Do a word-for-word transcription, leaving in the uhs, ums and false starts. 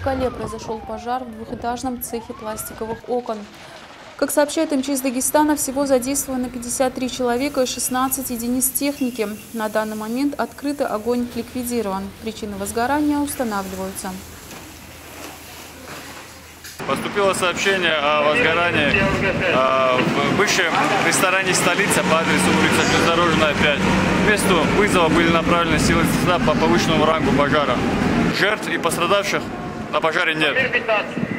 Махачкале произошел пожар в двухэтажном цехе пластиковых окон. Как сообщает эм че эс Дагестана, всего задействовано пятьдесят три человека и шестнадцать единиц техники. На данный момент открытый огонь ликвидирован. Причины возгорания устанавливаются. Поступило сообщение о возгорании в бывшем ресторане «Столица» по адресу улица Железнодорожная, пять. К месту вызова были направлены силы ССО по повышенному рангу пожара. Жертв и пострадавших на пожаре нет.